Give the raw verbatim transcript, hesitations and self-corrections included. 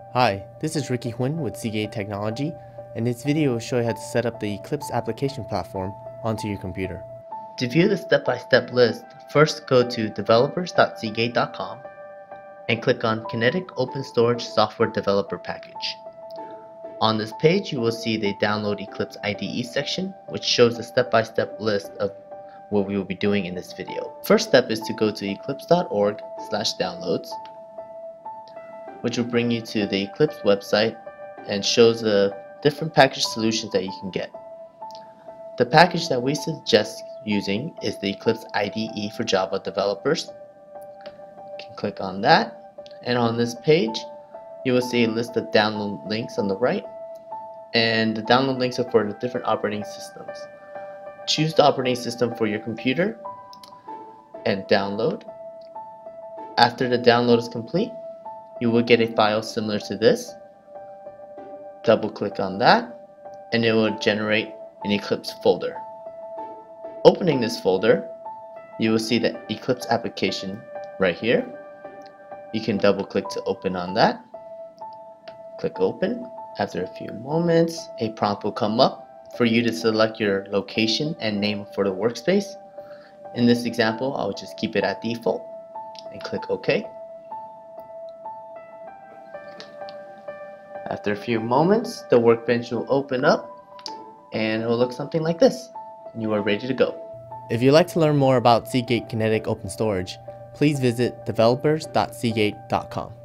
Hi, this is Ricky Huynh with Seagate Technology, and this video will show you how to set up the Eclipse application platform onto your computer. To view the step-by-step list, first go to developers dot seagate dot com and click on Kinetic Open Storage Software Developer Package. On this page, you will see the Download Eclipse I D E section, which shows a step-by-step list of what we will be doing in this video. First step is to go to eclipse dot org slash downloads, which will bring you to the Eclipse website and shows the different package solutions that you can get. The package that we suggest using is the Eclipse I D E for Java developers. You can click on that, and on this page you will see a list of download links on the right, and the download links are for the different operating systems. Choose the operating system for your computer and download. After the download is complete, you will get a file similar to this. Double click on that and it will generate an Eclipse folder. Opening this folder, you will see the Eclipse application right here. You can double click to open on that. Click open. After a few moments, a prompt will come up for you to select your location and name for the workspace. In this example, I'll just keep it at default and click OK. After a few moments, the workbench will open up and it will look something like this. You are ready to go. If you'd like to learn more about Seagate Kinetic Open Storage, please visit developers dot seagate dot com.